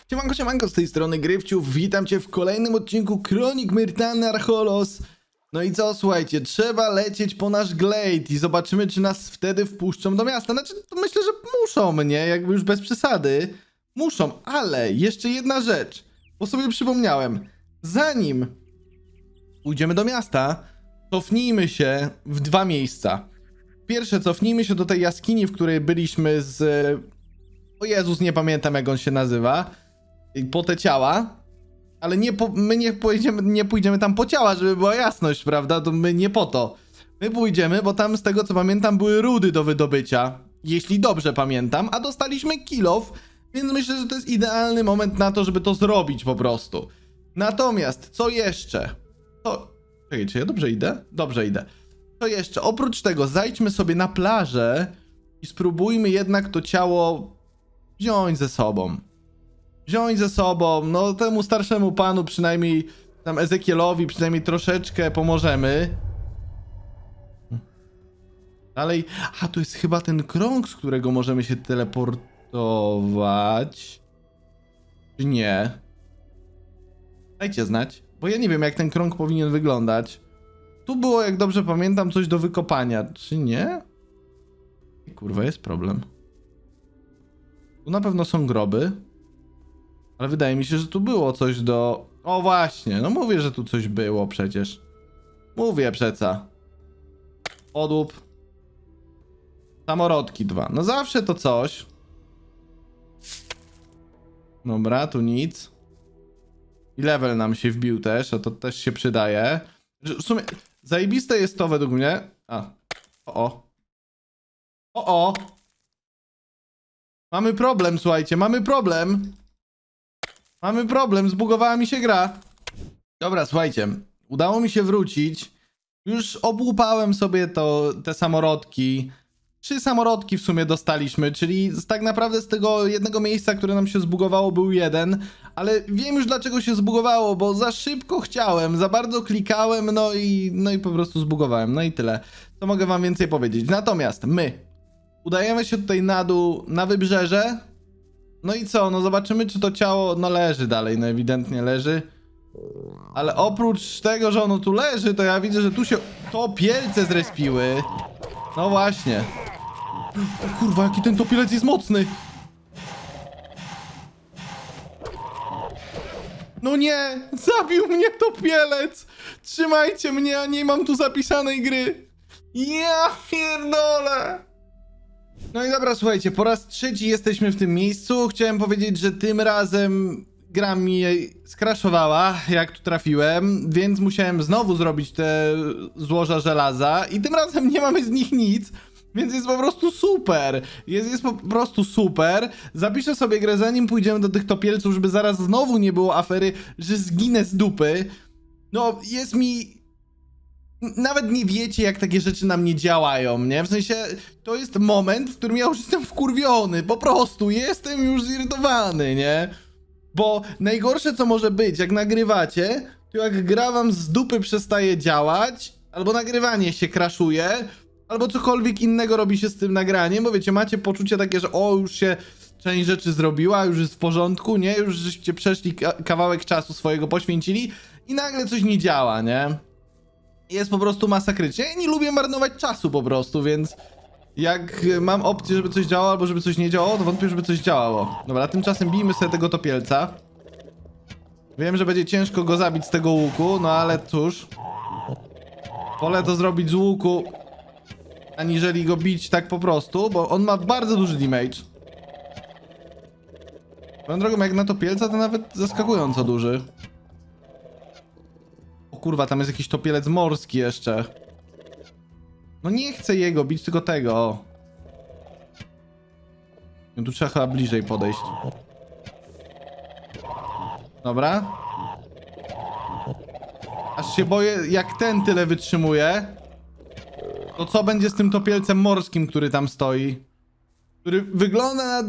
Siemanko, z tej strony Gryfciów, witam cię w kolejnym odcinku Kronik Myrtany Archolos. No i co, słuchajcie, trzeba lecieć po nasz Glade i zobaczymy, czy nas wtedy wpuszczą do miasta. Znaczy, to myślę, że muszą, nie? Jakby już bez przesady. Muszą, ale jeszcze jedna rzecz, bo sobie przypomniałem. Zanim pójdziemy do miasta, cofnijmy się w dwa miejsca. Pierwsze, cofnijmy się do tej jaskini, w której byliśmy z... O Jezus, nie pamiętam, jak on się nazywa. Po te ciała. Ale my nie pójdziemy tam po ciała, żeby była jasność, prawda? To my nie po to. My pójdziemy, bo tam z tego co pamiętam były rudy do wydobycia. Jeśli dobrze pamiętam. A dostaliśmy kill off, więc myślę, że to jest idealny moment na to, żeby to zrobić po prostu. Natomiast, co jeszcze? Czekaj, czy ja dobrze idę? Dobrze idę. Co jeszcze? Oprócz tego, zajdźmy sobie na plażę i spróbujmy jednak to ciało wziąć ze sobą. No temu starszemu panu, przynajmniej tam Ezekielowi, przynajmniej troszeczkę pomożemy. Dalej, to jest chyba ten krąg, z którego możemy się teleportować. Czy nie? Dajcie znać, bo ja nie wiem, jak ten krąg powinien wyglądać. Tu było, jak dobrze pamiętam, coś do wykopania, czy nie? Kurwa, jest problem. Tu na pewno są groby. Ale wydaje mi się, że tu było coś do... O właśnie, no mówię, że tu coś było przecież. Mówię przeca. Odłup. Samorodki 2. No zawsze to coś. Dobra, tu nic. I level nam się wbił też, a to też się przydaje. W sumie zajebiste jest to według mnie. O. Mamy problem, słuchajcie, mamy problem, zbugowała mi się gra. Dobra, słuchajcie, udało mi się wrócić. Już obłupałem sobie te samorodki. 3 samorodki w sumie dostaliśmy, czyli tak naprawdę z tego jednego miejsca, które nam się zbugowało, był jeden. Ale wiem już, dlaczego się zbugowało, bo za szybko chciałem, za bardzo klikałem, no i po prostu zbugowałem. No i tyle. Co mogę wam więcej powiedzieć? Natomiast my udajemy się tutaj na dół, na wybrzeże. No i co? No zobaczymy, czy to ciało... No leży dalej, no ewidentnie leży. Ale oprócz tego, że ono tu leży, to ja widzę, że tu się topielce zrespiły. No właśnie. O kurwa, jaki ten topielec jest mocny. No nie! Zabił mnie topielec! Trzymajcie mnie, a nie mam tu zapisanej gry. Ja pierdolę! No i dobra, słuchajcie, po raz trzeci jesteśmy w tym miejscu. Chciałem powiedzieć, że tym razem gra mi skraszowała, jak tu trafiłem, więc musiałem znowu zrobić te złoża żelaza i tym razem nie mamy z nich nic, więc jest po prostu super. Jest po prostu super. Zapiszę sobie grę, zanim pójdziemy do tych topielców, żeby zaraz znowu nie było afery, że zginę z dupy. No, jest mi... Nawet nie wiecie, jak takie rzeczy na mnie działają, nie? W sensie, to jest moment, w którym ja już jestem wkurwiony, po prostu, jestem już zirytowany, nie? Bo najgorsze, co może być, jak nagrywacie, to jak gra wam z dupy przestaje działać, albo nagrywanie się crashuje, albo cokolwiek innego robi się z tym nagraniem, bo wiecie, macie poczucie takie, że już się część rzeczy zrobiła, już jest w porządku, nie? Już żeście przeszli kawałek czasu swojego, poświęcili i nagle coś nie działa, nie? Jest po prostu masakrycznie. Ja nie lubię marnować czasu po prostu, więc jak mam opcję, żeby coś działało albo żeby coś nie działało, to wątpię, żeby coś działało. Dobra, tymczasem bijmy sobie tego topielca. Wiem, że będzie ciężko go zabić z tego łuku, no ale cóż. Wolę to zrobić z łuku, aniżeli go bić tak po prostu, bo on ma bardzo duży damage. Swoją drogą, jak na topielca, to nawet zaskakująco duży. Kurwa, tam jest jakiś topielec morski jeszcze. No nie chcę jego bić, tylko tego. No tu trzeba chyba bliżej podejść. Dobra. Aż się boję, jak ten tyle wytrzymuje. To co będzie z tym topielcem morskim, który tam stoi? Który wygląda na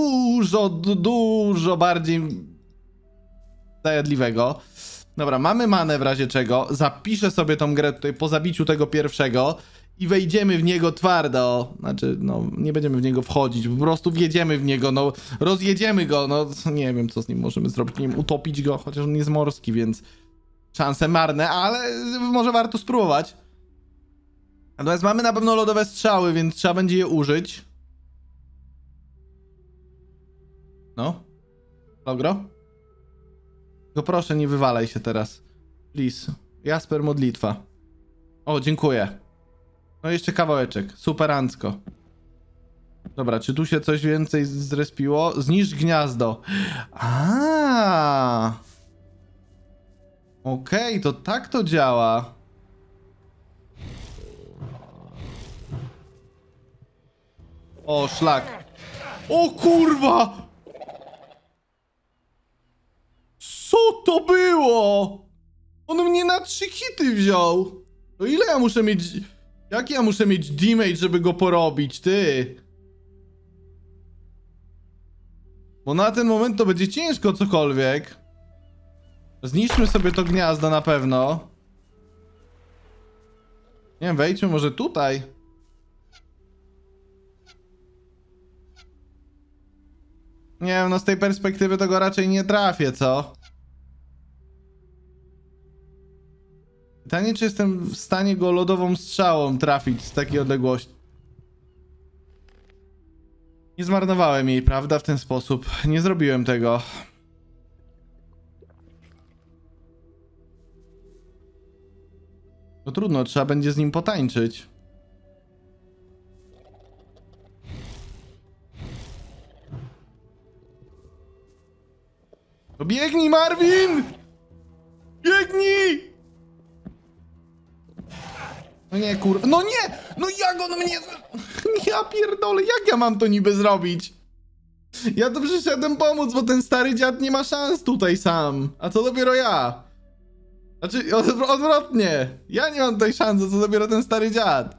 dużo bardziej zajadliwego. Dobra, mamy manę w razie czego. Zapiszę sobie tą grę tutaj po zabiciu tego pierwszego i wejdziemy w niego twardo. Znaczy, no, nie będziemy w niego wchodzić, po prostu wjedziemy w niego, no, rozjedziemy go, no, nie wiem, co z nim możemy zrobić, nie wiem, utopić go, chociaż on jest morski, więc szanse marne, ale może warto spróbować. Natomiast mamy na pewno lodowe strzały, więc trzeba będzie je użyć. No. Logro? Tylko proszę, nie wywalaj się teraz. Please. Jasper, modlitwa. O, dziękuję. No jeszcze kawałeczek. Superancko. Dobra, czy tu się coś więcej zrespiło? Zniszcz gniazdo. A. Okej, to tak to działa. O, szlak. O kurwa! Co to było? On mnie na 3 hity wziął. To ile ja muszę mieć... Jaki ja muszę mieć damage, żeby go porobić, ty? Bo na ten moment to będzie ciężko cokolwiek. Zniszczmy sobie to gniazdo na pewno. Nie wiem, wejdźmy może tutaj. Nie wiem, no z tej perspektywy to go raczej nie trafię, co? Pytanie, czy jestem w stanie go lodową strzałą trafić z takiej odległości. Nie zmarnowałem jej, prawda, w ten sposób. Nie zrobiłem tego. No trudno, trzeba będzie z nim potańczyć. To biegnij, Marvin! Biegnij! No nie, kur... No nie! No jak on mnie... Ja pierdolę, jak ja mam to niby zrobić? Ja tu przyszedłem pomóc, bo ten stary dziad nie ma szans tutaj sam. A co dopiero ja? Znaczy, odwrotnie. Ja nie mam tutaj szans, a co dopiero ten stary dziad.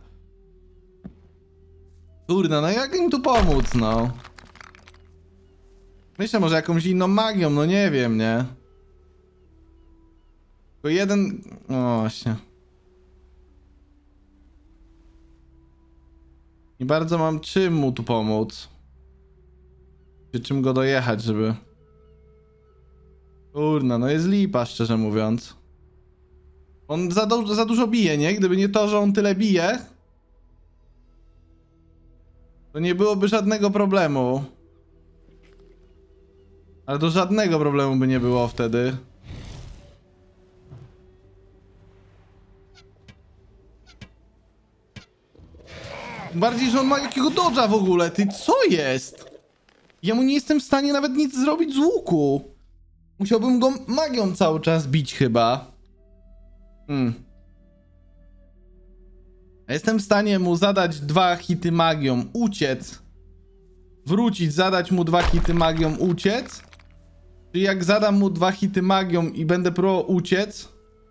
Kurde, no jak im tu pomóc, no? Myślę, może jakąś inną magią, no nie wiem, nie? Tylko jeden... O, właśnie. Nie bardzo mam czym mu tu pomóc. Czy czym go dojechać, żeby... Kurna, no jest lipa, szczerze mówiąc. On za dużo bije, nie? Gdyby nie to, że on tyle bije, to nie byłoby żadnego problemu. Ale to żadnego problemu by nie było wtedy. Bardziej, że on ma jakiego dodża w ogóle, ty, co jest? Ja mu nie jestem w stanie nawet nic zrobić z łuku. Musiałbym go magią cały czas bić chyba. Jestem w stanie mu zadać 2 hity magią, uciec. Wrócić, zadać mu 2 hity magią, uciec. Czy jak zadam mu 2 hity magią i będę próbował uciec,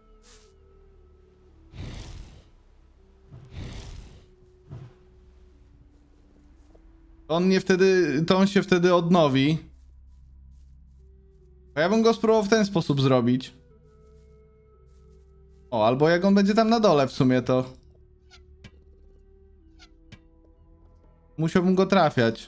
to on się wtedy odnowi. A ja bym go spróbował w ten sposób zrobić. O, albo jak on będzie tam na dole w sumie, to musiałbym go trafiać.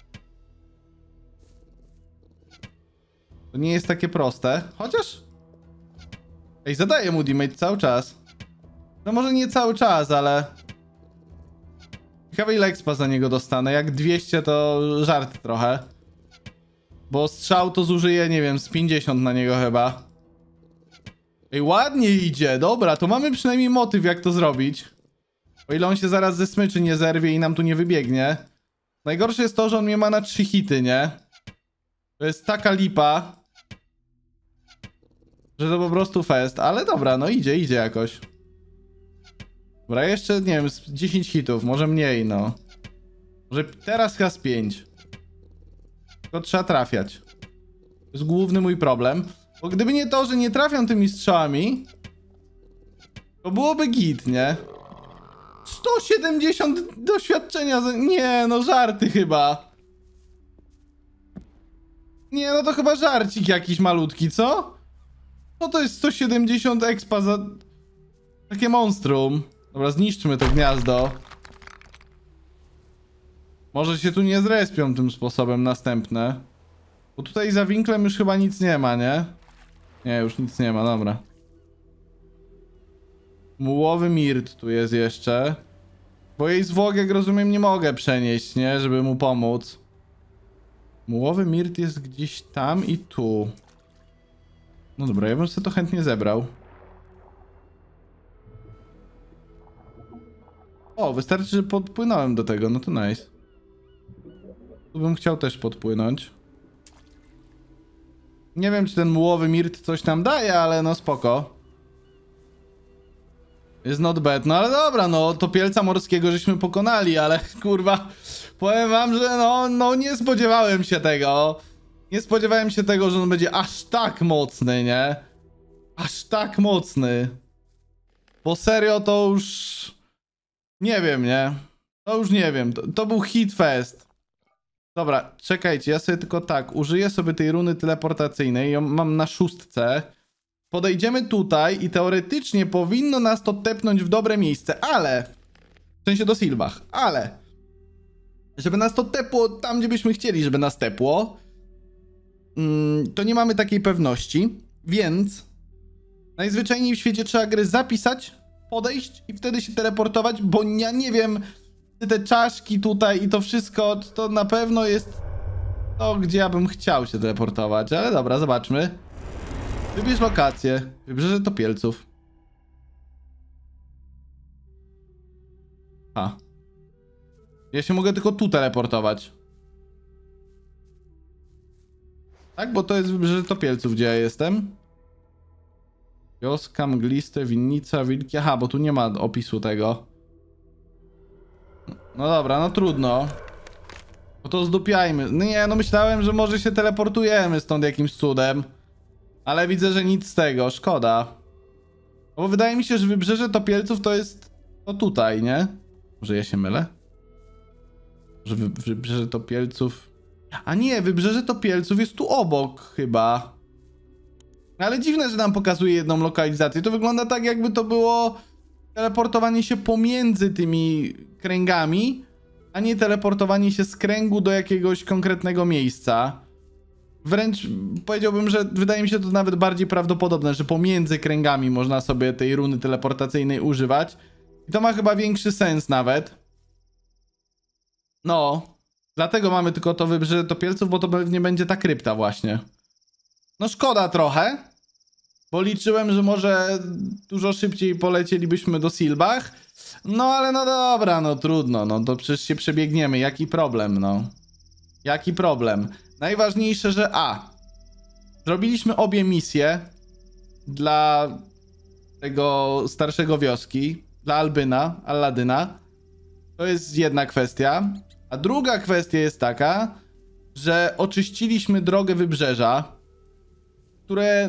To nie jest takie proste. Chociaż... Ej, zadaję mu damage cały czas. No może nie cały czas, ale... Ciekawe ile expa za niego dostanę. Jak 200 to żart trochę. Bo strzał to zużyję, nie wiem, z 50 na niego chyba. Ej, ładnie idzie. Dobra, to mamy przynajmniej motyw, jak to zrobić. O ile on się zaraz ze smyczy nie zerwie i nam tu nie wybiegnie. Najgorsze jest to, że on mnie ma na 3 hity, nie? To jest taka lipa, że to po prostu fest. Ale dobra, no idzie jakoś. Dobra, jeszcze, nie wiem, z 10 hitów, może mniej, no. Może teraz chyba z 5. Tylko trzeba trafiać. To jest główny mój problem. Bo gdyby nie to, że nie trafiam tymi strzałami, to byłoby git, nie? 170 doświadczenia za... Nie, no żarty chyba. Nie, no to chyba żarcik jakiś malutki, co? No to jest 170 expa za... takie monstrum. Dobra, zniszczmy to gniazdo. Może się tu nie zrespią tym sposobem następne. Bo tutaj za winklem już chyba nic nie ma, nie? Nie, już nic nie ma, dobra. Mułowy mirt tu jest jeszcze. Bo jej zwłok, jak rozumiem, nie mogę przenieść, nie? Żeby mu pomóc. Mułowy mirt jest gdzieś tam i tu. No dobra, ja bym sobie to chętnie zebrał. O, wystarczy, że podpłynąłem do tego, no to nice. Tu bym chciał też podpłynąć. Nie wiem, czy ten mułowy mirt coś nam daje, ale no spoko. Jest not bad, no ale dobra, no topielca morskiego żeśmy pokonali, ale kurwa, powiem wam, że no nie spodziewałem się tego. Nie spodziewałem się tego, że on będzie aż tak mocny, nie? Aż tak mocny. Bo serio to już... Nie wiem, nie? To już nie wiem, to był hit fest. Dobra, czekajcie, ja sobie tylko tak, użyję sobie tej runy teleportacyjnej, ją mam na 6. Podejdziemy tutaj i teoretycznie powinno nas to tepnąć w dobre miejsce, ale... W sensie do Silbach, ale... Żeby nas to tepło tam, gdzie byśmy chcieli, żeby nas tepło, to nie mamy takiej pewności, więc... Najzwyczajniej w świecie trzeba gry zapisać, podejść i wtedy się teleportować, bo ja nie wiem... Te czaszki tutaj i to wszystko, to na pewno jest to, gdzie ja bym chciał się teleportować, ale dobra, zobaczmy. Wybierz lokację. Wybrzeże Topielców. A. Ja się mogę tylko tu teleportować. Tak, bo to jest Wybrzeże Topielców, gdzie ja jestem. Wioska, mgliste, winnica, wilki. Aha, bo tu nie ma opisu tego. No dobra, no trudno. No to zdupiajmy. No nie, no myślałem, że może się teleportujemy stąd jakimś cudem. Ale widzę, że nic z tego, szkoda. Bo wydaje mi się, że Wybrzeże Topielców to jest... To tutaj, nie? Może ja się mylę? Że Wybrzeże Topielców... A nie, Wybrzeże Topielców jest tu obok chyba. Ale dziwne, że nam pokazuje jedną lokalizację. To wygląda tak, jakby to było teleportowanie się pomiędzy tymi kręgami, a nie teleportowanie się z kręgu do jakiegoś konkretnego miejsca. Wręcz powiedziałbym, że wydaje mi się to nawet bardziej prawdopodobne, że pomiędzy kręgami można sobie tej runy teleportacyjnej używać. I to ma chyba większy sens nawet. No, dlatego mamy tylko to Wybrzeże Topielców, bo to pewnie będzie ta krypta właśnie. No szkoda trochę, bo liczyłem, że może dużo szybciej polecielibyśmy do Silbach. No ale no dobra, no trudno, no to przecież się przebiegniemy. Jaki problem, no? Jaki problem? Najważniejsze, że zrobiliśmy obie misje dla tego starszego wioski, dla Alladyna. To jest jedna kwestia. A druga kwestia jest taka, że oczyściliśmy drogę wybrzeża, które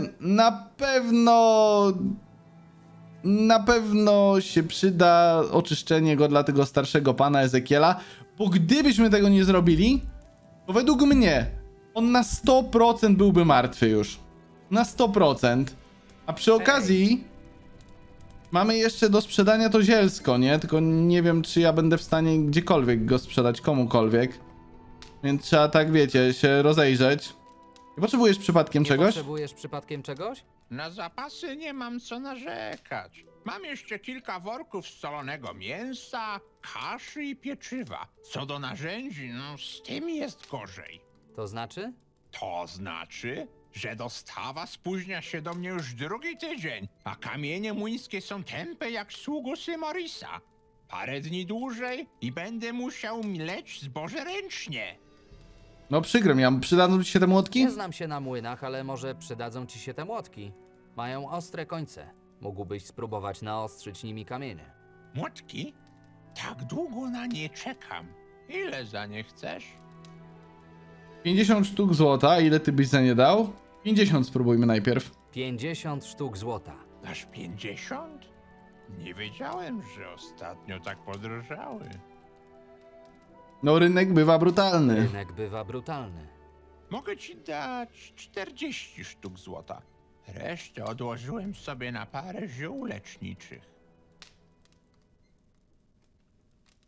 na pewno się przyda oczyszczenie go dla tego starszego pana Ezekiela, bo gdybyśmy tego nie zrobili, to według mnie on na 100% byłby martwy już. Na 100%. A przy okazji mamy jeszcze do sprzedania to zielsko, nie? Tylko nie wiem, czy ja będę w stanie gdziekolwiek go sprzedać, komukolwiek. Więc trzeba, tak wiecie, się rozejrzeć. Nie potrzebujesz przypadkiem czegoś? Potrzebujesz przypadkiem czegoś? Na zapasy nie mam co narzekać. Mam jeszcze kilka worków solonego mięsa, kaszy i pieczywa. Co do narzędzi, no z tym jest gorzej. To znaczy? To znaczy, że dostawa spóźnia się do mnie już drugi tydzień, a kamienie młyńskie są tępe jak sługusy Morisa. Parę dni dłużej i będę musiał mleć zboże ręcznie. No przykro mi, a przydadzą ci się te młotki? Nie znam się na młynach, ale może przydadzą ci się te młotki. Mają ostre końce. Mógłbyś spróbować naostrzyć nimi kamienie. Młotki? Tak długo na nie czekam. Ile za nie chcesz? 50 sztuk złota, ile ty byś za nie dał? 50 spróbujmy najpierw. 50 sztuk złota. Aż 50? Nie wiedziałem, że ostatnio tak podrożały. No rynek bywa brutalny. Rynek bywa brutalny. Mogę ci dać 40 sztuk złota. Resztę odłożyłem sobie na parę ziół leczniczych.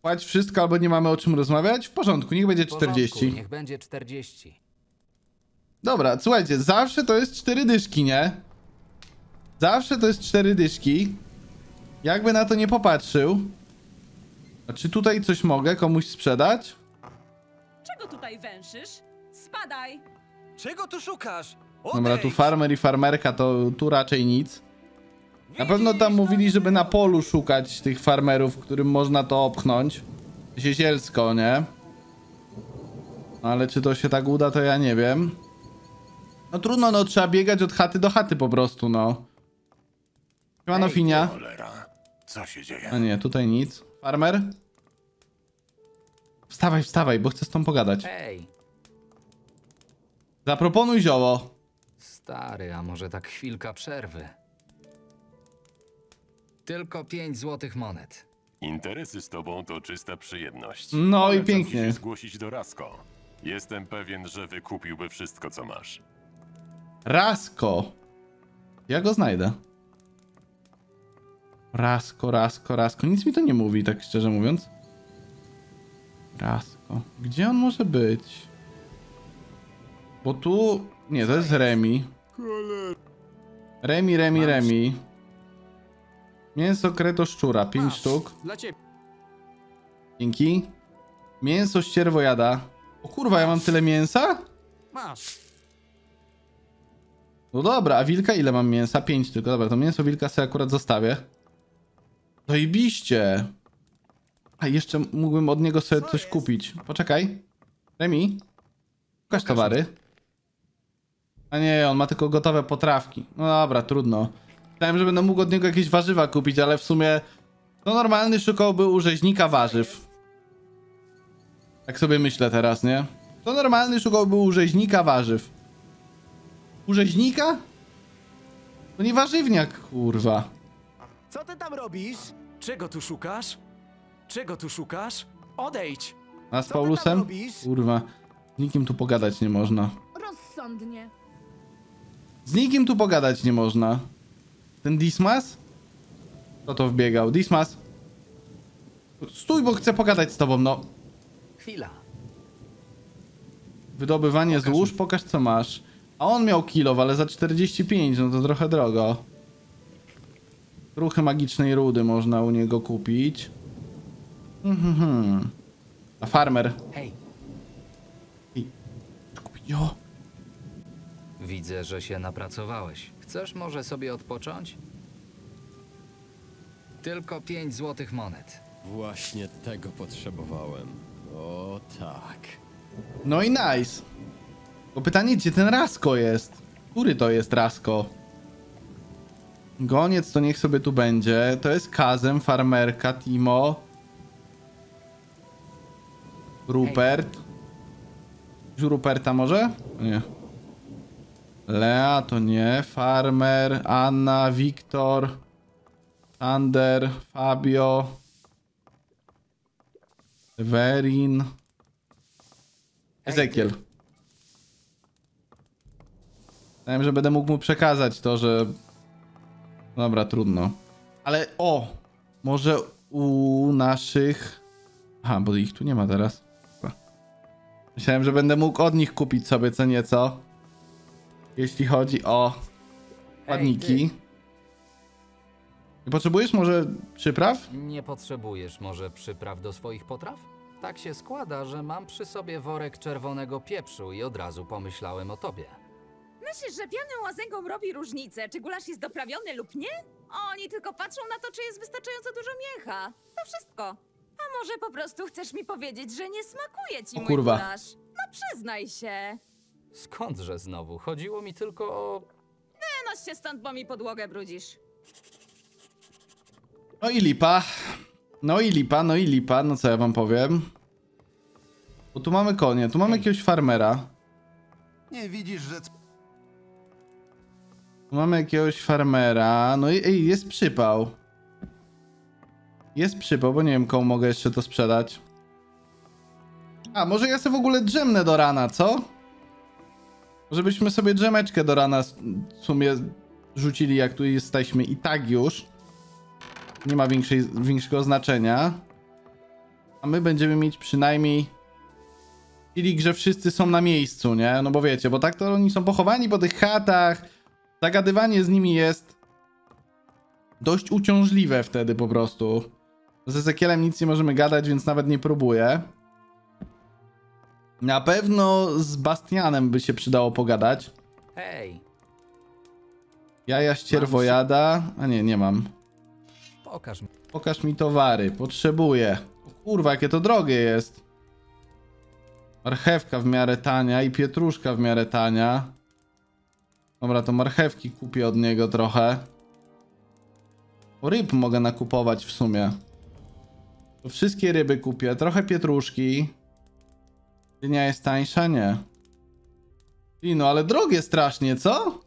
Płać wszystko, albo nie mamy o czym rozmawiać? W porządku, niech będzie W porządku, 40. niech będzie 40. Dobra, słuchajcie, zawsze to jest 4 dyszki, nie? Zawsze to jest 4 dyszki. Jakby na to nie popatrzył. A czy tutaj coś mogę komuś sprzedać? Czego tutaj węszysz? Spadaj! Czego tu szukasz? Dobra, tu farmer i farmerka, to tu raczej nic. Na pewno tam mówili, żeby na polu szukać tych farmerów, którym można to opchnąć. Zielsko, nie? No, ale czy to się tak uda, to ja nie wiem. No trudno, no trzeba biegać od chaty do chaty po prostu, no. Siemano, Finia. Cholera, co się dzieje? A nie, tutaj nic. Farmer? Wstawaj, wstawaj, bo chcę z tą pogadać. Hej, Zaproponuj zioło. stary, a może tak chwilka przerwy? Tylko 5 złotych monet. Interesy z tobą to czysta przyjemność. No i Polecam pięknie. ci się zgłosić do Rasko. Jestem pewien, że wykupiłby wszystko, co masz. Rasko. Ja go znajdę. Rasko, Rasko, Rasko. Nic mi to nie mówi, tak szczerze mówiąc. Rasko. Gdzie on może być? Bo tu... Nie, to jest Remi. Remi, Remi, Remi. Mięso kreto szczura, 5 sztuk. Dla ciebie. Dzięki. Mięso ścierwojada. O kurwa, ja mam tyle mięsa? Masz. No dobra, a wilka ile mam mięsa? 5 tylko. Dobra, to mięso wilka sobie akurat zostawię. Zajebiście. A jeszcze mógłbym od niego sobie coś kupić. Poczekaj. Remi? Pokaż towary. A nie, on ma tylko gotowe potrawki. No dobra, trudno. Myślałem, że będę mógł od niego jakieś warzywa kupić, ale w sumie... No normalny szukałby u rzeźnika warzyw. Tak sobie myślę teraz, nie? To normalny szukałby u rzeźnika warzyw. U rzeźnika? To nie warzywniak, kurwa. Co ty tam robisz? Czego tu szukasz? Czego tu szukasz? Odejdź! A z Co ty tam Paulusem? robisz? Kurwa. Z nikim tu pogadać nie można. Rozsądnie. Z nikim tu pogadać nie można. Ten Dismas? Kto to wbiegał? Dismas? Stój, bo chcę pogadać z tobą, no. Chwila. Wydobywanie złóż, pokaż co masz. A on miał kilo, ale za 45, no to trochę drogo. Ruchy magicznej rudy można u niego kupić. A farmer? Hej, Ej, kupić, o. widzę, że się napracowałeś. Chcesz może sobie odpocząć? Tylko 5 złotych monet. Właśnie tego potrzebowałem. O tak. No i nice. Bo pytanie, gdzie ten Rasko jest? Który to jest Rasko? Goniec to niech sobie tu będzie. To jest Kazem, farmerka, Timo. Rupert. Ruperta może? Nie. Lea to nie. Farmer, Anna, Wiktor, Sander, Fabio, Severin, Ezekiel. Myślałem, że będę mógł mu przekazać to, że... Dobra, trudno. Ale o! Może u naszych... Aha, bo ich tu nie ma teraz. Dobra. Myślałem, że będę mógł od nich kupić sobie co nieco. Jeśli chodzi o składniki. Nie potrzebujesz może przypraw? Nie potrzebujesz może przypraw do swoich potraw? Tak się składa, że mam przy sobie worek czerwonego pieprzu i od razu pomyślałem o tobie. Myślisz, że pianą łazęgą robi różnicę, czy gulasz jest doprawiony lub nie? Oni tylko patrzą na to, czy jest wystarczająco dużo mięcha. To wszystko. A może po prostu chcesz mi powiedzieć, że nie smakuje ci O mój kurwa. gulasz? No przyznaj się. Skądże znowu? Chodziło mi tylko o... Wynoś się stąd, bo mi podłogę brudzisz. No i lipa. No i lipa, no i lipa. No co ja wam powiem? Bo tu mamy konie, tu mamy jakiegoś farmera. Nie widzisz, że Tu mamy jakiegoś farmera. No i ej, jest przypał. Jest przypał, bo nie wiem komu mogę jeszcze to sprzedać. A, może ja sobie w ogóle drzemnę do rana, co? Może byśmy sobie drzemeczkę do rana w sumie rzucili, jak tu jesteśmy i tak już. Nie ma większego znaczenia. A my będziemy mieć przynajmniej feeling, że wszyscy są na miejscu, nie? No bo wiecie, bo tak to oni są pochowani po tych chatach. Zagadywanie z nimi jest dość uciążliwe wtedy po prostu. Z Ezekielem nic nie możemy gadać, więc nawet nie próbuję. Na pewno z Bastianem by się przydało pogadać. Hej, Jaja ścierwojada. A nie, nie mam. pokaż mi. Pokaż mi towary. Potrzebuję. O kurwa, jakie to drogie jest. Marchewka w miarę tania i pietruszka w miarę tania. Dobra, to marchewki kupię od niego trochę. O, ryb mogę nakupować w sumie. To wszystkie ryby kupię. Trochę pietruszki. Dynia jest tańsza? Nie. I no, ale drogie strasznie, co?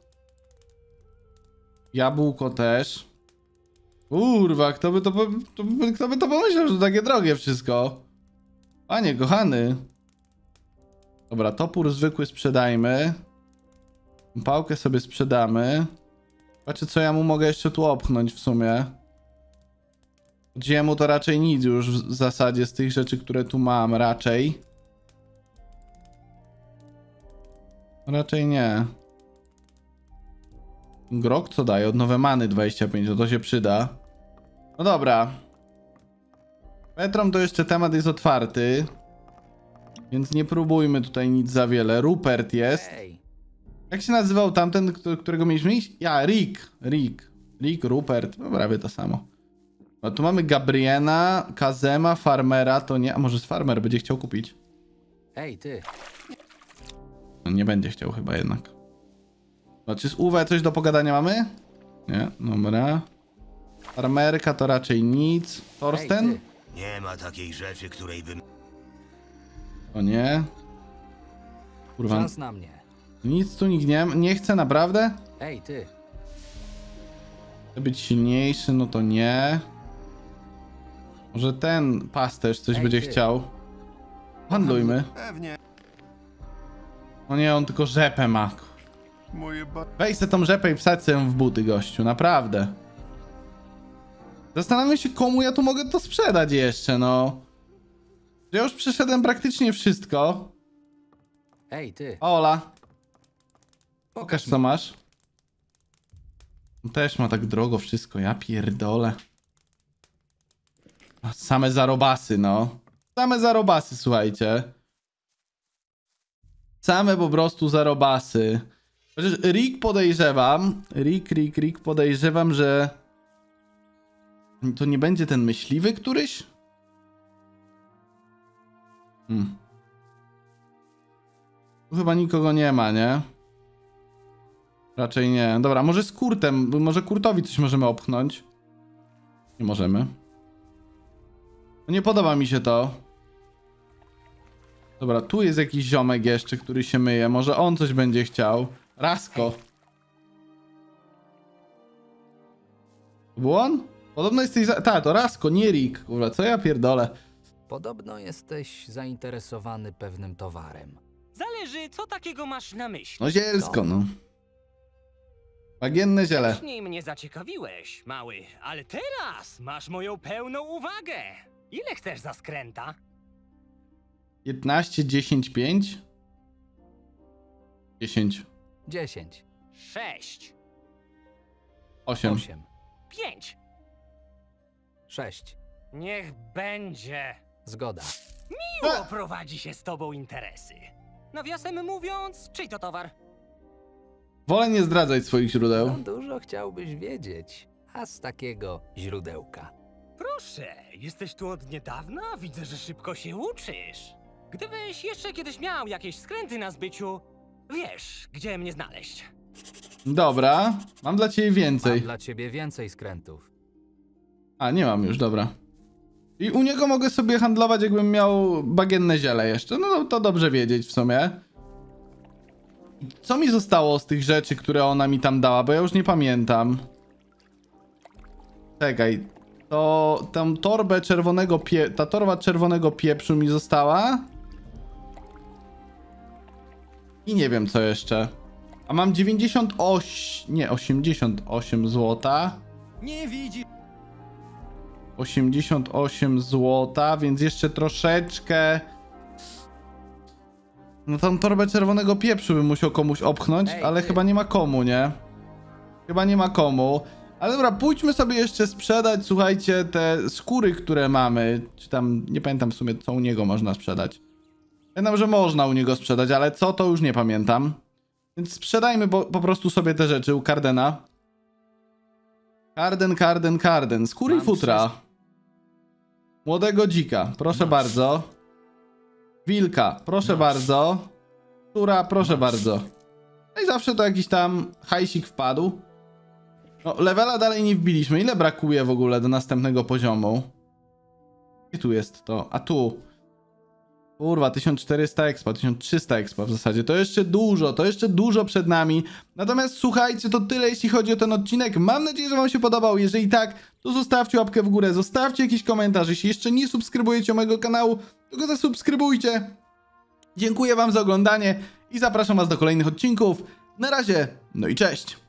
Jabłko też. Kurwa, kto by to pomyślał, że to takie drogie wszystko? Panie kochany. Dobra, topór zwykły sprzedajmy. Pałkę sobie sprzedamy. Patrzę, co ja mu mogę jeszcze tu opchnąć w sumie. Od ziemu to raczej nic już w zasadzie z tych rzeczy, które tu mam, raczej. Raczej nie. Grok co daje? Od nowe many 25, to się przyda. No dobra. Petrom to jeszcze temat jest otwarty. Więc nie próbujmy tutaj nic za wiele. Rupert jest. Hej, Jak się nazywał tamten, którego mieliśmy iść? Ja, Rick, Rupert. No prawie to samo. No tu mamy Gabriena, Kazema, Farmera, to nie... A może z Farmer będzie chciał kupić? hej ty. No nie będzie chciał chyba jednak. No czy z Uwe coś do pogadania mamy? Nie, dobra. Farmerka to raczej nic. Torsten? Hej, Nie ma takiej rzeczy, której bym... To nie. Kurwa, Czas na mnie. nic tu nikt nie chce, naprawdę? Hej ty. Chce być silniejszy, no to nie. Może ten pasterz coś Ej, będzie ty. chciał. Handlujmy. Pewnie. No nie, on tylko rzepę ma. Moje Weź se tą rzepę i wsadź sobie ją w buty, gościu, naprawdę. Zastanawiam się, komu ja tu mogę to sprzedać jeszcze, no. Ja już przeszedłem praktycznie wszystko. Hej ty. Ola, pokaż co masz. On też ma tak drogo wszystko, ja pierdolę. Same zarobasy, no. Same zarobasy, słuchajcie. Same po prostu zarobasy. Chociaż Rick podejrzewam, Rick podejrzewam, że to nie będzie ten myśliwy któryś? Tu chyba nikogo nie ma, nie? Raczej nie. Dobra, może z Kurtem, może Kurtowi coś możemy opchnąć. Nie możemy. No nie podoba mi się to. Dobra, tu jest jakiś ziomek jeszcze, który się myje. Może on coś będzie chciał. Rasko. To był on? Podobno jesteś Tak, to Rasko, nie Rick. Kurwa, co ja pierdolę. Podobno jesteś zainteresowany pewnym towarem. Zależy, co takiego masz na myśli. No zielsko, no. Bagienne ziele. Wcześniej mnie zaciekawiłeś, mały, ale teraz masz moją pełną uwagę. Ile chcesz za skręta? 15, 10, 5? 10. 10. 6. 8. 8. 5. 6. Niech będzie. Zgoda. Miło prowadzi się z tobą interesy. Nawiasem mówiąc, czyj to towar? Wolę nie zdradzać swoich źródeł. No dużo chciałbyś wiedzieć, a z takiego źródełka. Proszę, jesteś tu od niedawna? Widzę, że szybko się uczysz. Gdybyś jeszcze kiedyś miał jakieś skręty na zbyciu, wiesz, gdzie mnie znaleźć. Dobra, mam dla ciebie Mam więcej. dla ciebie więcej skrętów. A, nie mam już, dobra. I u niego mogę sobie handlować, jakbym miał bagienne ziele jeszcze. No to dobrze wiedzieć w sumie. Co mi zostało z tych rzeczy, które ona mi tam dała, bo ja już nie pamiętam. Czekaj. To tam torbę czerwonego ta torba czerwonego pieprzu mi została. I nie wiem co jeszcze. A mam 98, nie 88 złota. Nie widzi... 88 złota, więc jeszcze troszeczkę. No tą torbę czerwonego pieprzu bym musiał komuś opchnąć, ale chyba nie ma komu, nie? Chyba nie ma komu. Ale dobra, pójdźmy sobie jeszcze sprzedać, słuchajcie, te skóry, które mamy. Czy tam, nie pamiętam w sumie, co u niego można sprzedać. Pamiętam, że można u niego sprzedać, ale co, to już nie pamiętam. Więc sprzedajmy po prostu sobie te rzeczy u Cardena. Carden. Skóry i futra. Młodego dzika, proszę bardzo. Wilka, proszę bardzo. Szczura, proszę bardzo. No i zawsze to jakiś tam hajsik wpadł. No, levela dalej nie wbiliśmy. Ile brakuje w ogóle do następnego poziomu? Gdzie tu jest to? A tu. Kurwa, 1400 expa, 1300 expa w zasadzie. To jeszcze dużo przed nami. Natomiast słuchajcie, to tyle jeśli chodzi o ten odcinek. Mam nadzieję, że wam się podobał. Jeżeli tak, to zostawcie łapkę w górę, zostawcie jakiś komentarz. Jeśli jeszcze nie subskrybujecie mojego kanału, to go zasubskrybujcie. Dziękuję wam za oglądanie i zapraszam was do kolejnych odcinków. Na razie, no i cześć!